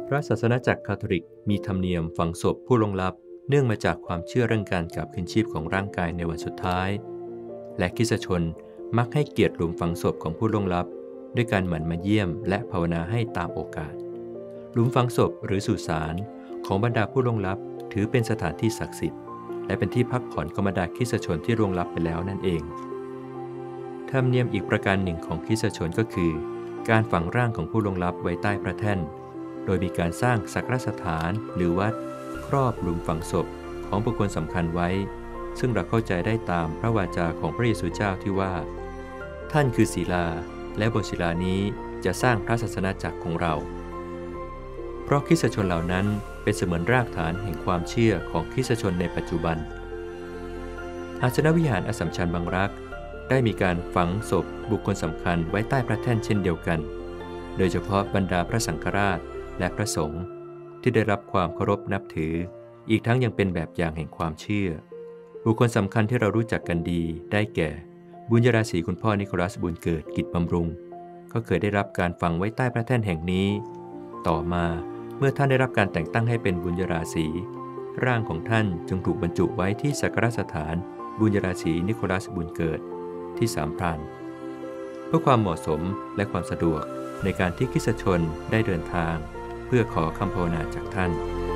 พระศาสนาจักรคาทอลิกมีธรรมเนียมฝังศพผู้ล่วงลับเนื่องมาจากความเชื่อเรื่องการกลับคืนชีพของร่างกายในวันสุดท้ายและคริสตชนมักให้เกียรติหลุมฝังศพของผู้ล่วงลับด้วยการหมั่นมาเยี่ยมและภาวนาให้ตามโอกาสหลุมฝังศพหรือสุสานของบรรดาผู้ล่วงลับถือเป็นสถานที่ศักดิ์สิทธิ์และเป็นที่พักผ่อนของบรรดาคริสตชนที่ล่วงลับไปแล้วนั่นเองธรรมเนียมอีกประการหนึ่งของคริสตชนก็คือการฝังร่างของผู้ล่วงลับไว้ใต้พระแท่นโดยมีการสร้างสักการสถานหรือวัดครอบหลุมฝังศพของบุคคลสำคัญไว้ซึ่งเราเข้าใจได้ตามพระวาจาของพระเยซูเจ้าที่ว่าท่านคือศิลาและบนศิลานี้จะสร้างพระศาสนาจักรของเราเพราะคริสตชนเหล่านั้นเป็นเสมือนรากฐานแห่งความเชื่อของคริสตชนในปัจจุบันอาสนวิหารอัสสัมชัญบางรักได้มีการฝังศพบุคคลสำคัญไว้ใต้พระแท่นเช่นเดียวกันโดยเฉพาะบรรดาพระสังฆราชและพระสงฆ์ที่ได้รับความเคารพนับถืออีกทั้งยังเป็นแบบอย่างแห่งความเชื่อบุคคลสำคัญที่เรารู้จักกันดีได้แก่บุญยราศีคุณพ่อนิโคลัสบุญเกิดกิจบำรุงก็เคยได้รับการฝังไว้ใต้พระแท่นแห่งนี้ต่อมาเมื่อท่านได้รับการแต่งตั้งให้เป็นบุญยราศีร่างของท่านจึงถูกบรรจุไว้ที่สักการสถานบุญยราศีนิโคลัสบุญเกิดที่สามพรานเพื่อความเหมาะสมและความสะดวกในการที่คริสตชนได้เดินทางเพื่อขอคำภาวนาจากท่าน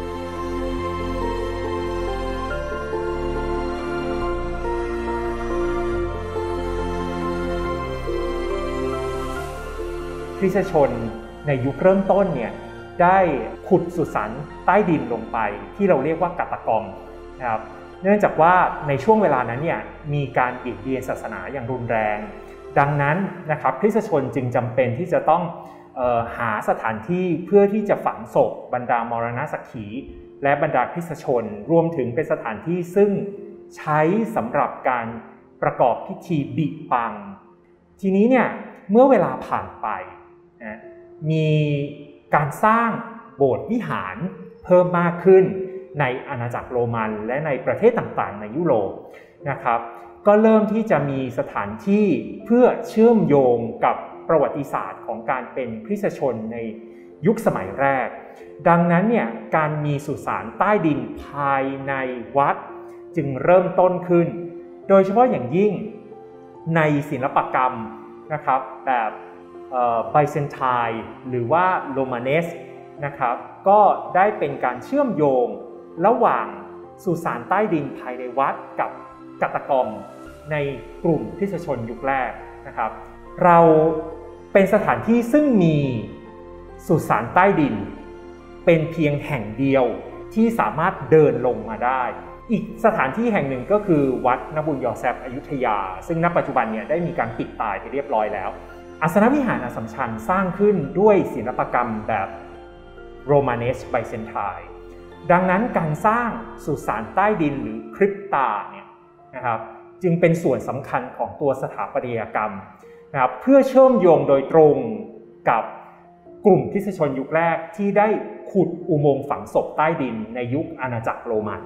คริสตชนในยุคเริ่มต้นเนี่ยได้ขุดสุสานใต้ดินลงไปที่เราเรียกว่ากัตตากอมนะครับเนื่องจากว่าในช่วงเวลานั้นเนี่ยมีการเบียดเบียนศาสนาอย่างรุนแรงดังนั้นนะครับคริสตชนจึงจำเป็นที่จะต้องหาสถานที่เพื่อที่จะฝังศพบรรดามรณสักขีและบรรดาคริสตชนรวมถึงเป็นสถานที่ซึ่งใช้สำหรับการประกอบพิธีบิปังทีนี้เนี่ยเมื่อเวลาผ่านไปมีการสร้างโบสถ์วิหารเพิ่มมากขึ้นในอาณาจักรโรมันและในประเทศต่างๆในยุโรปนะครับก็เริ่มที่จะมีสถานที่เพื่อเชื่อมโยงกับประวัติศาสตร์ของการเป็นคริสตชนในยุคสมัยแรกดังนั้นเนี่ยการมีสุสานใต้ดินภายในวัดจึงเริ่มต้นขึ้นโดยเฉพาะอย่างยิ่งในศิลปกรรมนะครับแบบไบเซนไทน์หรือว่าโรมาเนสนะครับก็ได้เป็นการเชื่อมโยงระหว่างสุสานใต้ดินภายในวัดกับกัตตากอมในกลุ่มคริสตชนยุคแรกนะครับเราเป็นสถานที่ซึ่งมีสุสานใต้ดินเป็นเพียงแห่งเดียวที่สามารถเดินลงมาได้อีกสถานที่แห่งหนึ่งก็คือวัดนบุญยอแซฟอยุธยาซึ่งณปัจจุบันเนี่ยได้มีการปิดตายไปเรียบร้อยแล้วอาสนวิหารอัสสัมชัญสร้างขึ้นด้วยศิลปกรรมแบบโรมาเนสไบเซนไทน์ดังนั้นการสร้างสุสานใต้ดินหรือคริปตาเนี่ยนะครับจึงเป็นส่วนสำคัญของตัวสถาปัตยกรรมนะครับเพื่อเชื่อมโยงโดยตรงกับกลุ่มคริสตชนยุคแรกที่ได้ขุดอุโมงค์ฝังศพใต้ดินในยุคอาณาจักรโรมัน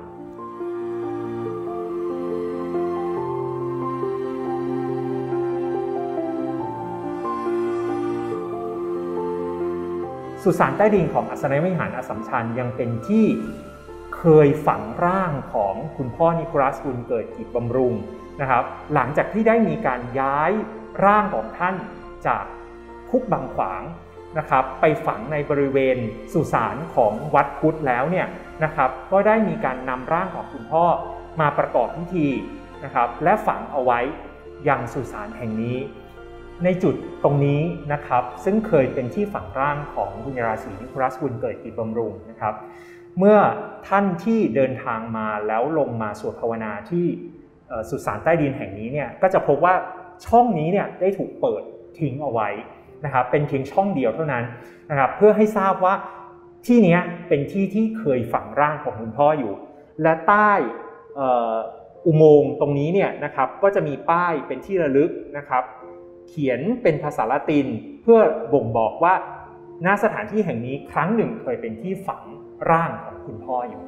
สุสานใต้ดินของอัสนวิหารอัสสัมชัญยังเป็นที่เคยฝังร่างของคุณพ่อนิโคลัสบุญเกิดกิจบำรุงนะครับหลังจากที่ได้มีการย้ายร่างของท่านจากคุกบางขวางนะครับไปฝังในบริเวณสุสานของวัดพุทธแล้วเนี่ยนะครับก็ได้มีการนำร่างของคุณพ่อมาประกอบพิธีนะครับและฝังเอาไว้ยังสุสานแห่งนี้ในจุดตรงนี้นะครับซึ่งเคยเป็นที่ฝังร่างของบุญยราศีนิโคลัสบุญเกิดกิจบำรุงนะครับเมื่อท่านที่เดินทางมาแล้วลงมาสวดภาวนาที่สุสานใต้ดินแห่งนี้เนี่ยก็จะพบว่าช่องนี้เนี่ยได้ถูกเปิดทิ้งเอาไว้นะครับเป็นเพียงช่องเดียวเท่านั้นนะครับเพื่อให้ทราบว่าที่นี้เป็นที่ที่เคยฝังร่างของคุณพ่ออยู่และใต้อุโมงค์ตรงนี้เนี่ยนะครับก็จะมีป้ายเป็นที่ระลึกนะครับเขียนเป็นภาษาละตินเพื่อบ่งบอกว่าณสถานที่แห่งนี้ครั้งหนึ่งเคยเป็นที่ฝังร่างของคุณพ่ออยู่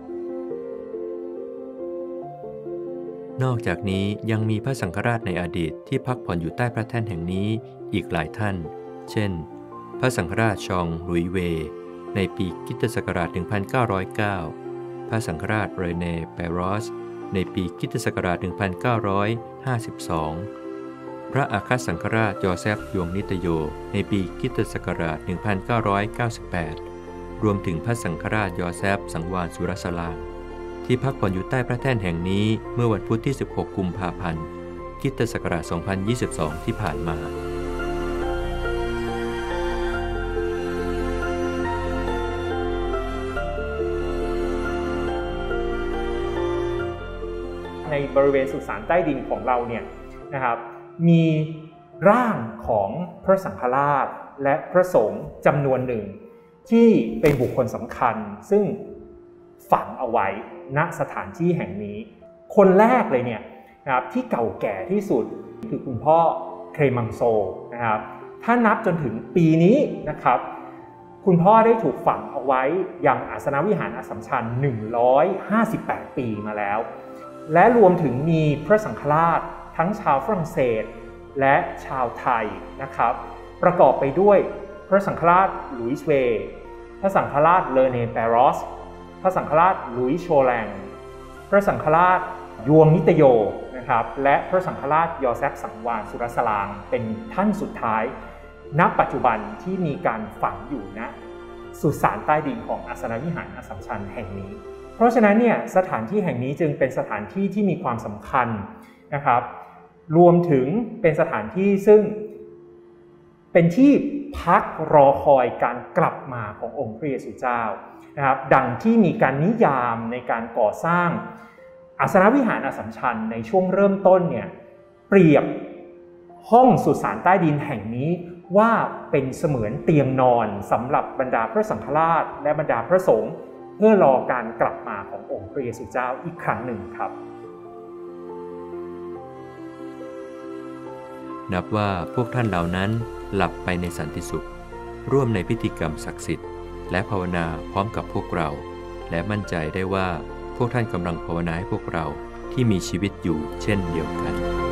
นอกจากนี้ยังมีพระสังฆราชในอดีตที่พักผ่อนอยู่ใต้พระแท่นแห่งนี้อีกหลายท่านเช่นพระสังฆราชชองหลุยเวในปีคริสตศักราช 1909 พระสังฆราชเรเน่ เปโรสในปีคริสตศักราช 1952 พระอัครสังฆราชยอเซฟ ยวงนิตโยในปีคริสตศักราช 1998 รวมถึงพระสังฆราชยอเซฟ สังวาลสุรสลางที่พักผ่อนอยู่ใต้พระแท่นแห่งนี้เมื่อวันพุธที่ 16 กุมภาพันธ์ คริสตศักราช 2022 ที่ผ่านมาในบริเวณสุสานใต้ดินของเราเนี่ยนะครับมีร่างของพระสังฆราชและพระสงฆ์จำนวนหนึ่งที่เป็นบุคคลสำคัญซึ่งฝังเอาไว้ณสถานที่แห่งนี้คนแรกเลยเนี่ยนะครับที่เก่าแก่ที่สุดคือคุณพ่อเครมังโซนะครับถ้านับจนถึงปีนี้นะครับคุณพ่อได้ถูกฝังเอาไว้ยังอาสนวิหารอัสสัมชัญ158 ปีมาแล้วและรวมถึงมีพระสังฆราชทั้งชาวฝรั่งเศสและชาวไทยนะครับประกอบไปด้วยพระสังฆราชหลุยส์เวย์พระสังฆราชเลเน่ เปโรสพระสังฆราชหลุยส์โชแลงพระสังฆราชยวงนิตโยนะครับและพระสังฆราชยอเซฟ สังวาลสุรสลางเป็นท่านสุดท้ายณปัจจุบันที่มีการฝังอยู่ณสุสานใต้ดินของอาสนวิหารอัสสัมชัญแห่งนี้เพราะฉะนั้นเนี่ยสถานที่แห่งนี้จึงเป็นสถานที่ที่มีความสำคัญนะครับรวมถึงเป็นสถานที่ซึ่งเป็นที่พักรอคอยการกลับมาขององค์พระเยซูเจ้านะครับดังที่มีการนิยามในการก่อสร้างอาสนวิหารอัสสัมชัญในช่วงเริ่มต้นเนี่ยเปรียบห้องสุสานใต้ดินแห่งนี้ว่าเป็นเสมือนเตียงนอนสำหรับบรรดาพระสังฆราชและบรรดาพระสงฆ์เพื่อรอการกลับมาขององค์พระเยซูเจ้าอีกครั้งหนึ่งครับนับว่าพวกท่านเหล่านั้นหลับไปในสันติสุขร่วมในพิธีกรรมศักดิ์สิทธิ์และภาวนาพร้อมกับพวกเราและมั่นใจได้ว่าพวกท่านกำลังภาวนาให้พวกเราที่มีชีวิตอยู่เช่นเดียวกัน